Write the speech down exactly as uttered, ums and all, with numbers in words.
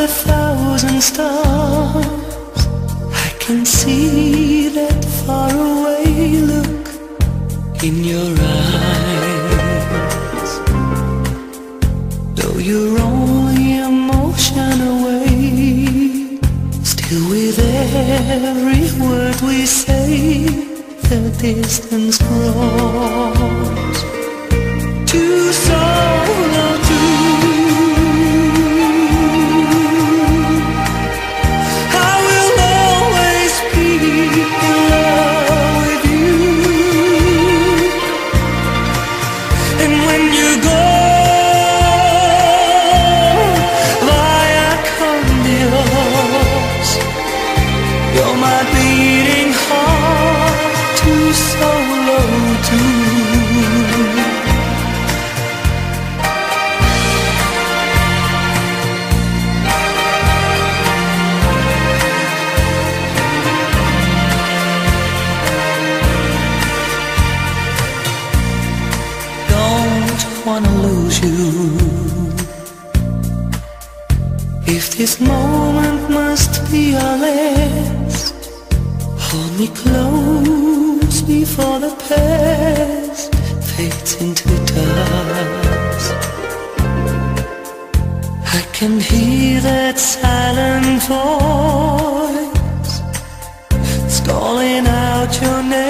a thousand stars, I can see that faraway look in your eyes. Though you're only a motion away, still with every word we say, the distance grows to solitude. I will always be in love with you, and when you go via con Dios, you're my beating heart too solo too. Don't wanna lose you. If this moment must be our last, hold me close before the past fades into dust. I can hear that silent voice, it's calling out your name.